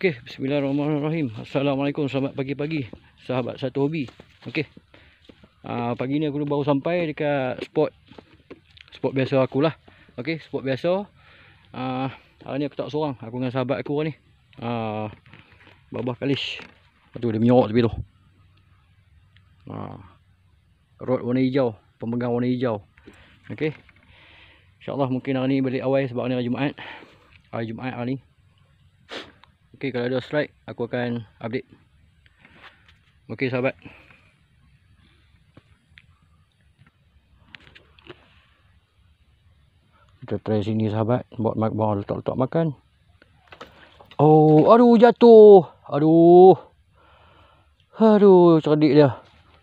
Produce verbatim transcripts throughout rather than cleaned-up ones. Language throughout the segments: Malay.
Okey, bismillahirrahmanirrahim. Assalamualaikum, selamat pagi-pagi sahabat satu hobi. Okey. Uh, pagi ni aku baru sampai dekat spot spot biasa aku lah. Okey, spot biasa. Uh, hari ni aku tak seorang, aku dengan sahabat aku ni. Uh, Babah Kalish. Tu dia menyorok tepi tu. Uh, rod warna hijau, pemegang warna hijau. Okey. InsyaAllah mungkin hari ni balik awal sebab ni hari Jumaat. Hari Jumaat hari ni. Okey, kalau ada strike aku akan update. Okey sahabat. Kita try sini sahabat, buat bawa letak-letak makan. Oh, aduh jatuh. Aduh. Aduh, cerdik dia.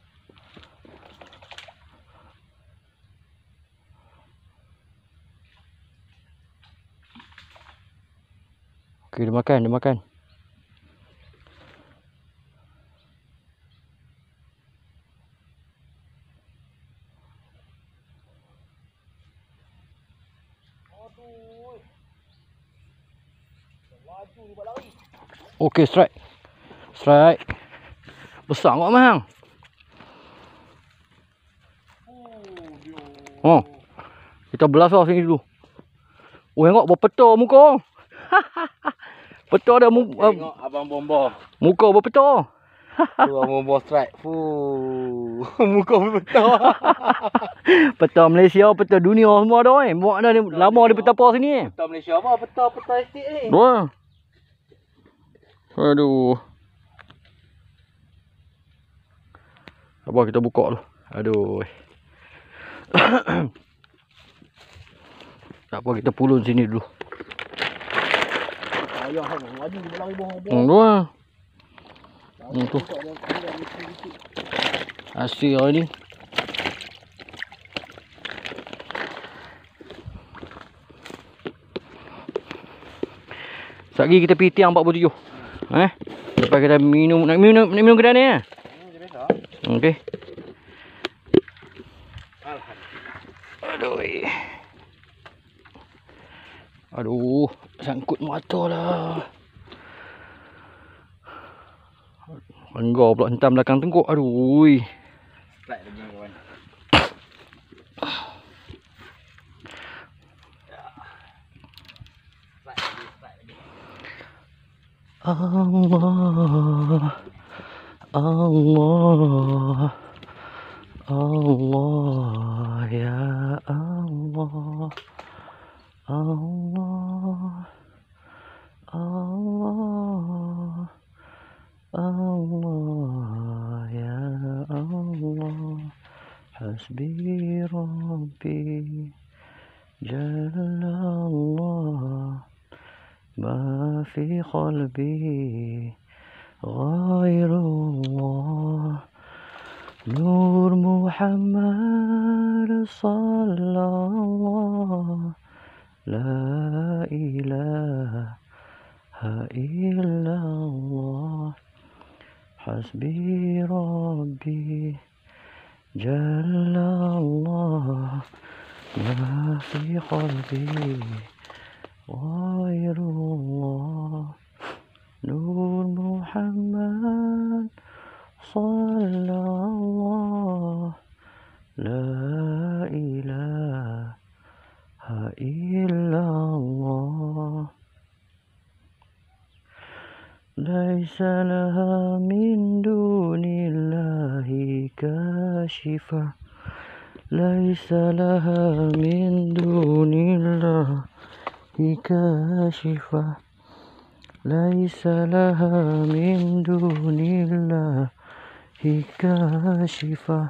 Okey, dia makan, dia makan. Okey, strike. Strike. Besar kok mahang. Oh. Kita belas lah sini dulu. Oh, tengok berpetar muka. Petar dah muka. Tengok abang bomba. Muka berpetar. Tu abang bomba strike. Fuh. Muka berpetar. Petar Malaysia, petar dunia semua dah eh. Muak dah lama dia petar apa sini eh. Petar Malaysia apa? Petar-petar estate ni. Wah. Aduh. Apa kita buka dulu. Aduh. Tak apa, kita pulun sini dulu. Ayah hang laju di belakang ibu hang. Hmm, dua. Hmm, tu. Asyik hari ni. Sekejap lagi kita pergi tiang empat puluh tujuh. Eh? Lepas kita minum, nak minum, nak minum kedai ni eh? Hmm, okey. Aduh. Aduh, sangkut mata lah. Engkau pula hentam belakang tengkuk. Aduh. Strike lagi kawan. Allah, Allah, Allah, ya Allah, Allah, Allah, Allah, ya Allah, hasbi Rabbi, Jalla Allah. ما في قلبي غير الله نور محمد صلى الله لا إله إلا الله حسبي ربي جل الله ما في قلبي غير الله نور محمد صلى الله لا إله إلا الله ليس لها من دون الله كاشفة ليس لها من دون الله كاشفة ليس لها من دون الله كاشفة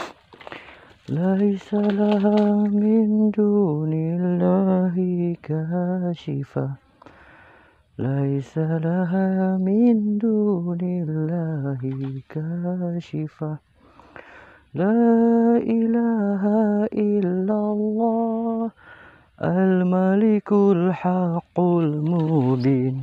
ليس لها من دون الله كاشفة ليس لها من دون الله كاشفة لا إله إلا الله الملك الحق المبين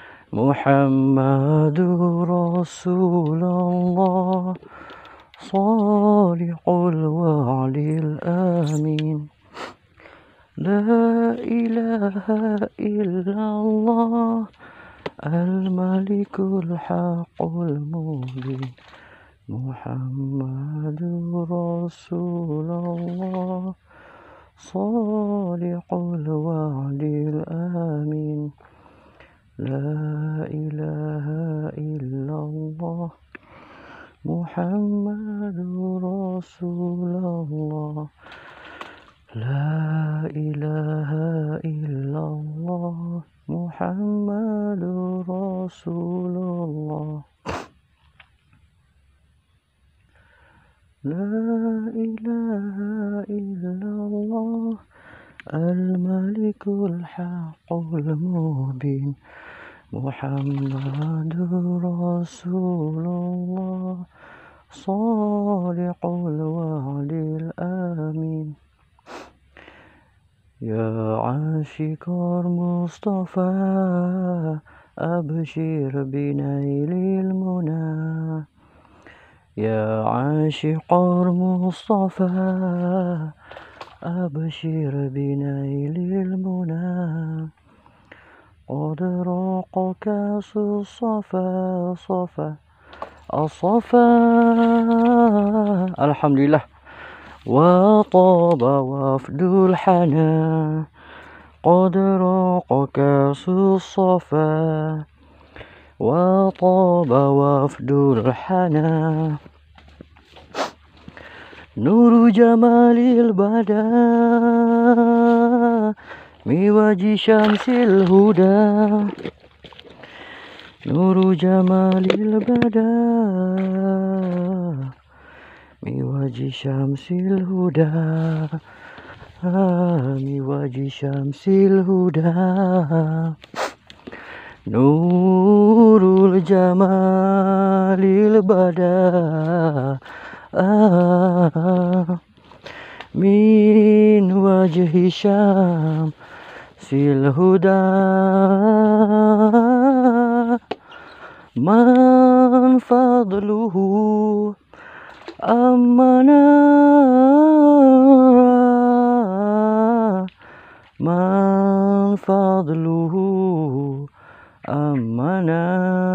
محمد رسول الله صالح الوعد الآمين لا إله إلا الله Al-Malikul Haqqul Mubin Muhammadur Rasulullah Shadiqul Wa'dil Amin La ilaha illallah Muhammadur Rasulullah La ilaha illallah Muhammadur Rasulullah La ilaha illallah Al-Malikul Haqqul Mubin Muhammadur Rasulullah Shadiqul Wa'dil Amin Ya Ashiqar Mustafa Abshir binailil muna Ya Ashiqar Mustafa Abshir binailil muna قد راق كاس الصفا صفا الصفا Alhamdulillah وطاب وفد الحنا قد راق كاس الصفا وطاب وفد الحنا نور جمال البدا من وجه شمس الهدى نور جمال البدا من وجه شمس الهدى من وجه شمس الهدى نور الجمال البدا من وجه شمس الهدى من فضله أمنا من فضله أمنا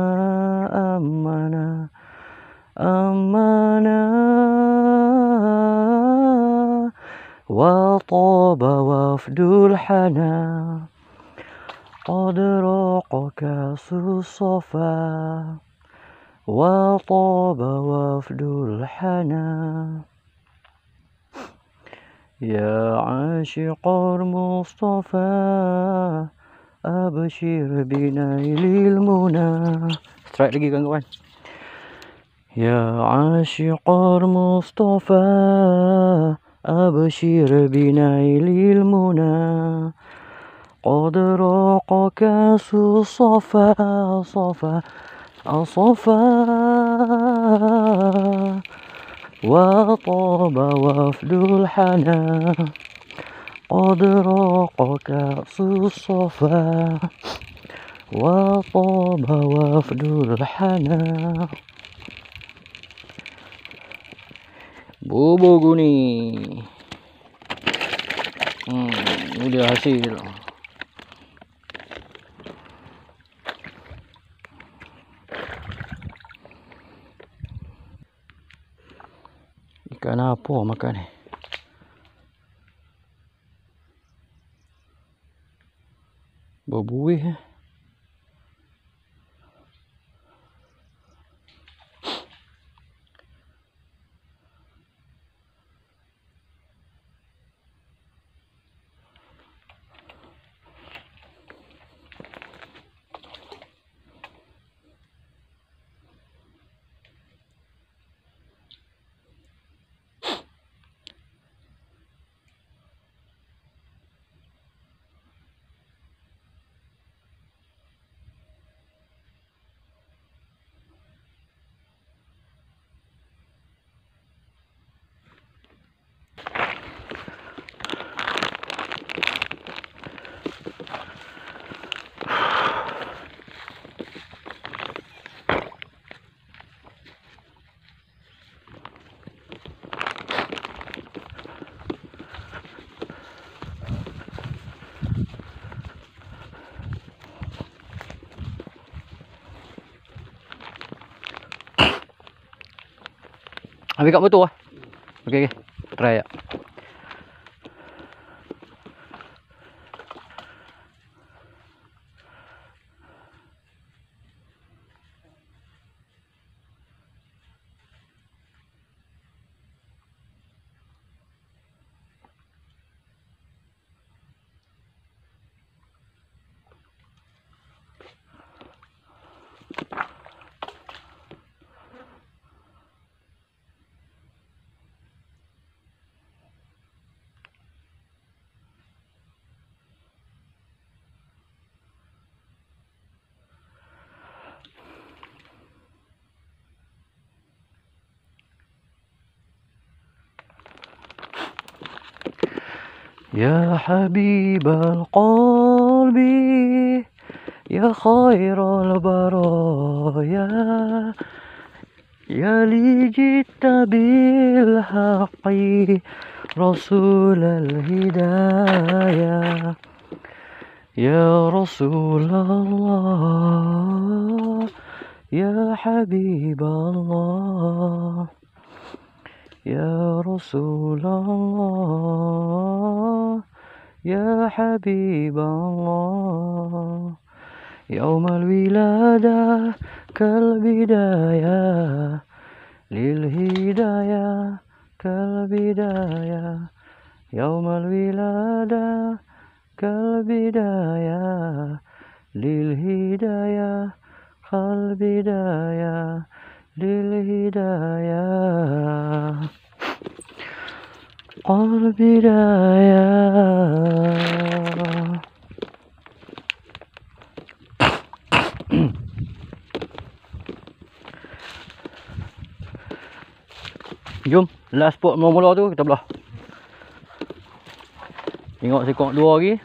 أمنا أمنا وطاب وفد الحنا قد راق كاس الصفا وطاب وفد الحنا يا عاشق المصطفى أبشر بنيل المنى. Strike lagi kawan-kawan. يا عاشق المصطفى أبشر بنيل المنى قد راق كاس الصفا صفا الصفا وطاب وفد الحنا قد راق كاس الصفا وطاب وفد الحنا. Bobo guni. Hmm, ini dia hasil. Ikan apa makan ni? Berbuih eh. Ambil kat motor lah. Okey okey. Try ya. يا حبيب القلب يا خير البرايا يا لي جئت بالحق رسول الهداية يا رسول الله يا حبيب الله يا رسول الله يا حبيب الله يوم الولادة كالبداية للهداية كالبداية يوم الولادة كالبداية للهداية كالبداية للهداية كالبداية. Jom, last spot mula-mula tu kita belah. Tengok sekok dua lagi.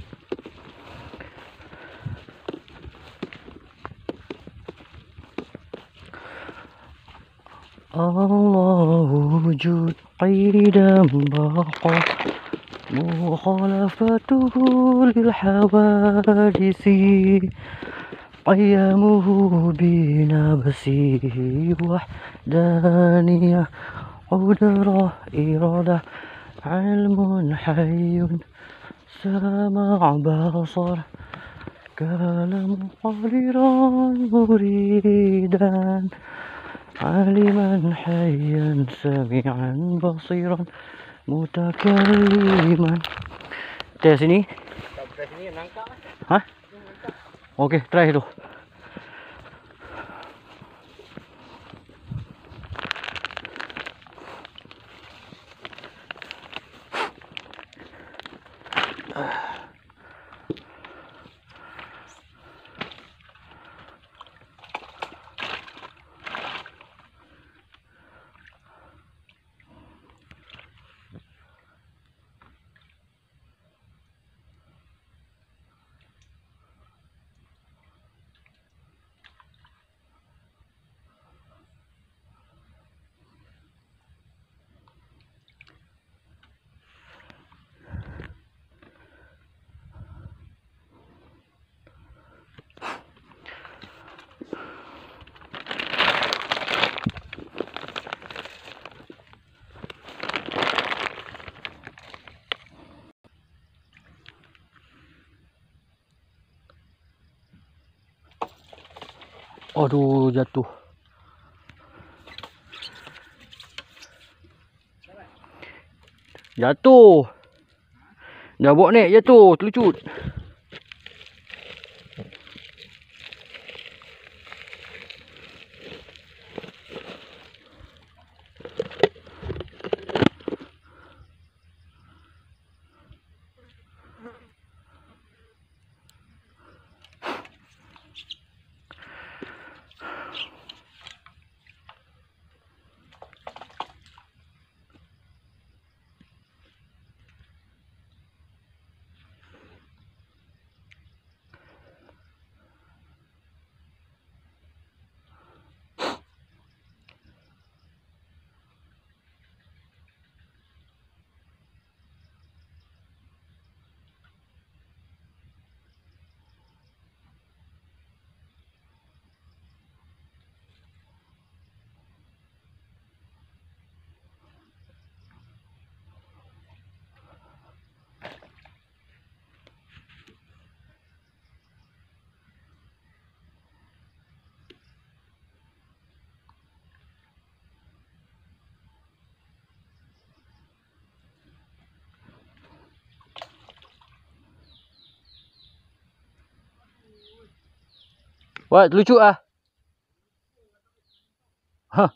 Allah wujud qidam baqa mukhalafatuhu lil hawadisi qiyamuhu binafsihi wahdaniyah qudrah iradah ilmun hayyun sama' basar kalam qadiran muridan aliman hayyan sami'an basiran mutakalliman. Tes sini. Tes sini nangkap. Hah? Okey, try tu. Aduh, jatuh. Jatuh. Dah bawa naik jatuh, terlucut. Wah, lucu ah. Hah.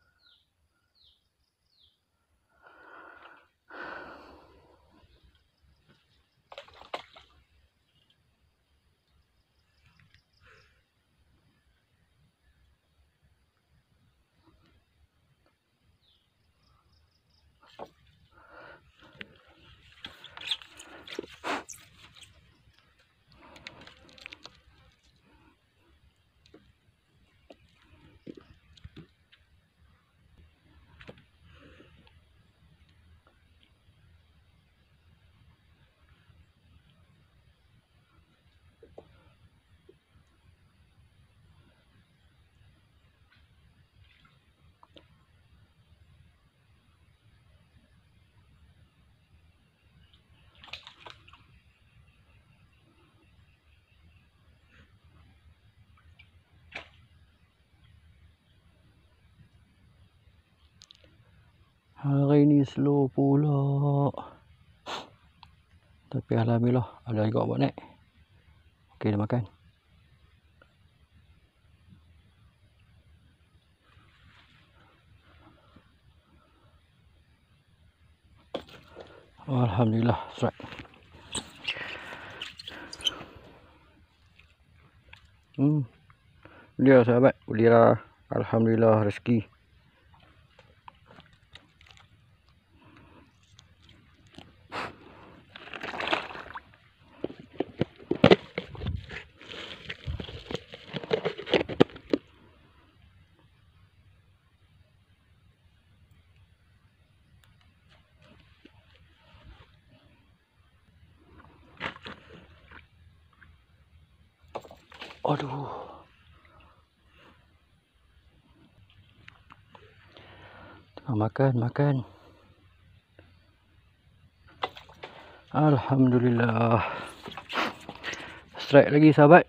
Hari ni slow pula. Tapi alhamdulillah ada juga buat naik. Okey, dia makan. Alhamdulillah strike. Hmm. Dia sahabat, ulira. Alhamdulillah rezeki. Aduh. Tengah makan, makan. Alhamdulillah. Strike lagi sahabat.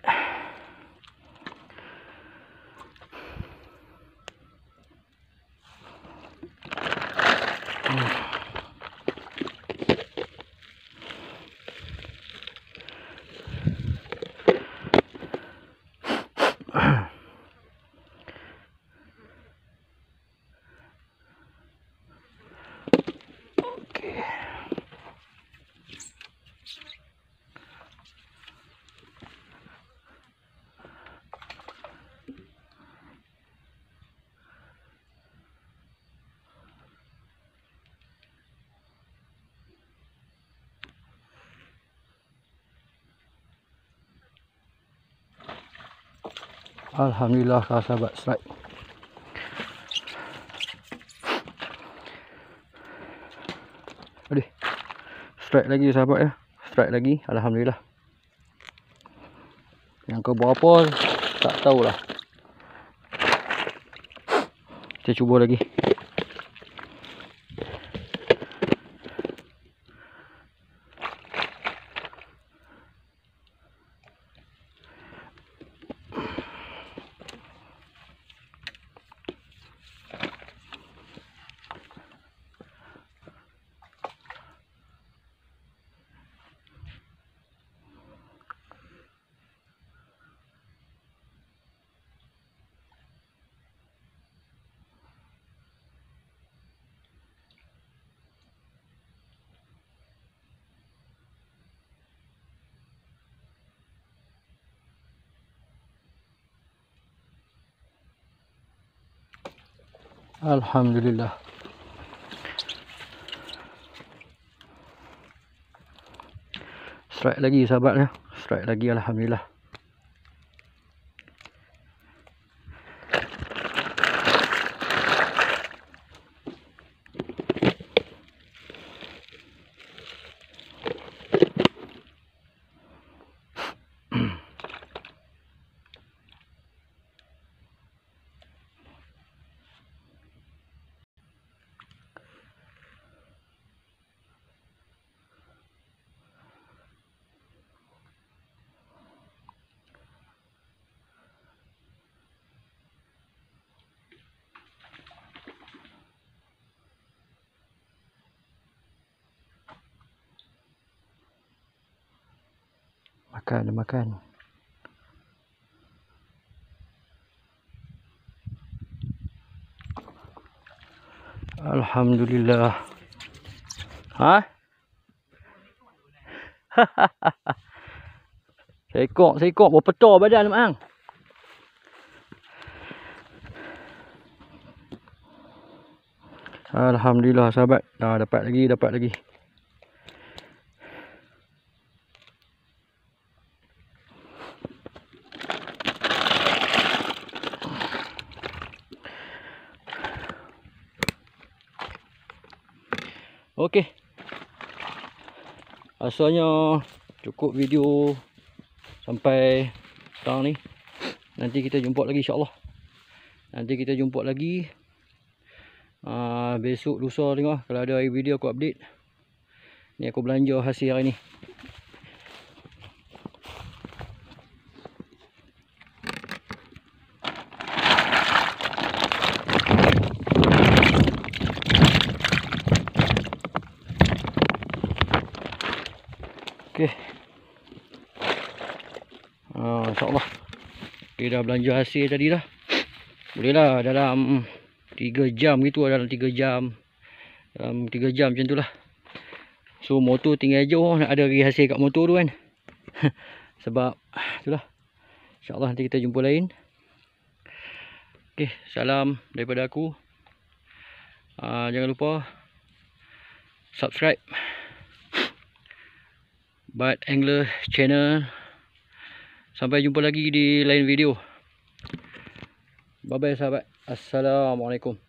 Alhamdulillah sahabat strike. Aduh. Strike lagi sahabat ya. Strike lagi, alhamdulillah. Yang ke berapa tak tahulah. Kita cuba lagi. Alhamdulillah. Strike lagi sahabat ya. Strike lagi alhamdulillah. Makan, makan. Alhamdulillah. Ha? Seekor, seekor berpetar badan mak ang. Alhamdulillah sahabat. Dah dapat lagi, dapat lagi. Okey. Asalnya cukup video sampai sekarang ni. Nanti kita jumpa lagi insya-Allah. Nanti kita jumpa lagi. Uh, besok lusa tengok kalau ada video aku update. Ni aku belanja hasil hari ni. Okey. Ah, insya-Allah. Kita dah belanja hasil tadi dah. Boleh lah dalam tiga jam gitu, dalam tiga jam. Dalam tiga jam macam tu lah. So motor tinggal jauh nak ada lagi hasil kat motor tu kan. Sebab itulah. Insya-Allah nanti kita jumpa lain. Okey, salam daripada aku. Ah, jangan lupa subscribe Bad Angler Channel. Sampai jumpa lagi di lain video. Bye bye sahabat. Assalamualaikum.